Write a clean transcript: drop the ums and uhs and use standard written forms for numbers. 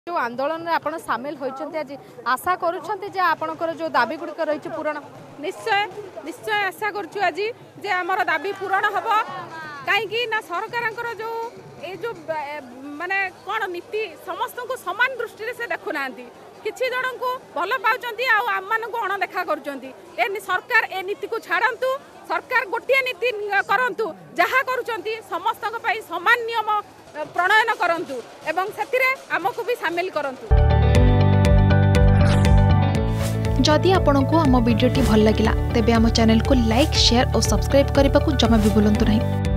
जो आंदोलन में आपण सामिल होइछन्ते आज आशा करूछन्ते जे आपनकर जो दाबी गुडी रहिछ पूरण निश्चय निश्चय आशा करछु आज जे हमर दाबी पूरण हबो काहे कि ना सरकारंकर जो ए जो माने कोन नीति समस्त को समान दृष्टि रे से देखु नांती किछि जणन को भल पाउचंती आ आम्मान को अण देखा करूचंती ए सरकार ए नीति को छाड़ंतु सरकार गोटिए नीति करंतु जहा करूचंती समस्त को पई समान नियम प्रणयन करंतु एवं सेतिरे हमकु भी शामिल करंतु। जदि आपंक आम भिडी भल लगा तेब आम चैनल को लाइक शेयर और सब्सक्राइब करने को जमा भी भूलु नहीं।